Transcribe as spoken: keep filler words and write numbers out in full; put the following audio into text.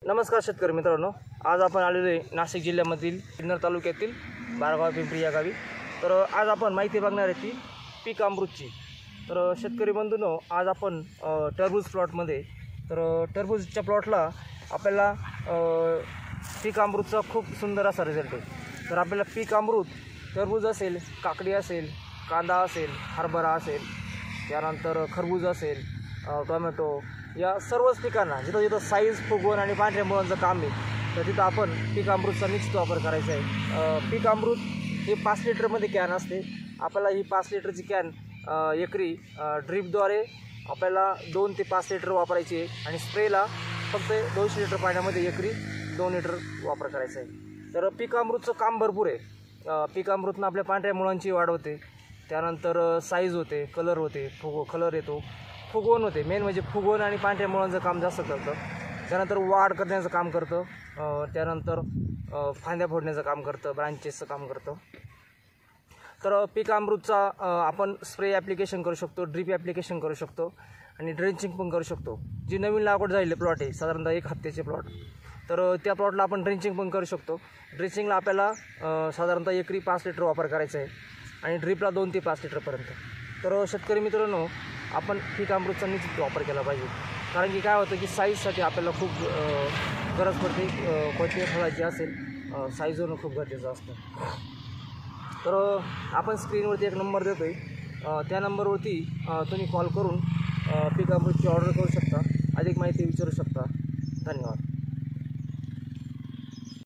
नमस्कार शेतकरी मित्रांनो, आज आपण आलेलो आहे नाशिक जिल्ह्यामधील सिन्नर तालुक्यातील बारगाव पिंपरी या गावी। तर आज आपण माहिती बघणार आहे ती पीक अमृतची। तर शेतकरी बंधूंनो, आज आपण टरबूज प्लॉटमध्ये तर टरबूजच्या प्लॉटला आपल्याला पीक अमृतचा खूप सुंदर असा रिझल्ट आहे। तर आपल्याला पीक अमृत टरबूज असेल, काकडी असेल, कांदा असेल, हरभरा असेल, त्यानंतर खरबूज असेल, टोमॅटो, या सर्वच पिकांना जिथं जिथं साईज, फुगवण आणि पांढऱ्या मुळांचं काम आहे तर तिथं आपण पीक अमृतचा निश्चित वापर करायचा आहे। पीक अमृत हे पाच लिटरमध्ये कॅन असते। आपल्याला ही पाच लिटरची कॅन एकरी ड्रीपद्वारे आपल्याला दोन ते पाच लिटर वापरायची आहे आणि स्प्रेला फक्त दोनशे लिटर पाण्यामध्ये एकरी दोन लिटर वापर करायचा आहे। तर पीक अमृतचं काम भरपूर आहे। पीक अमृतनं आपल्या पांढऱ्या मुळांची वाढ होते, त्यानंतर साईज होते, कलर होते, फुग कलर येतो, फुगवण होते। मेन म्हणजे फुगवण आणि पांढऱ्या मुळांचं काम जास्त करतं। त्यानंतर वाढ करण्याचं काम करतं, त्यानंतर फांद्या फोडण्याचं काम करतं, ब्रांचेसचं काम करतं। तर पीक अमृतचा आपण स्प्रे ॲप्लिकेशन करू शकतो, ड्रीप ॲप्लिकेशन करू शकतो आणि ड्रेंचिंग पण करू शकतो। जी नवीन लागवड झालेले प्लॉट आहे, साधारणतः एक हप्त्याचे प्लॉट, तर त्या प्लॉटला आपण ड्रेंचिंग पण करू शकतो। ड्रेंचिंगला आपल्याला साधारणतः एकरी पाच लिटर वापर करायचा आहे आणि ड्रीपला दोन ते पाच लिटरपर्यंत। तर शेतकरी मित्रांनो, आपण पीक अमृतचा निश्चित वापर केला पाहिजे, कारण की काय होतं की साईजसाठी आपल्याला खूप गरज पडते। कोणत्याही फळाची असेल, साईज होणं खूप गरजेचं असतं। तर आपण स्क्रीनवरती एक नंबर देतो आहे, त्या नंबरवरती तुम्ही कॉल करून पीक अमृतची ऑर्डर करू शकता, अधिक माहिती विचारू शकता। धन्यवाद।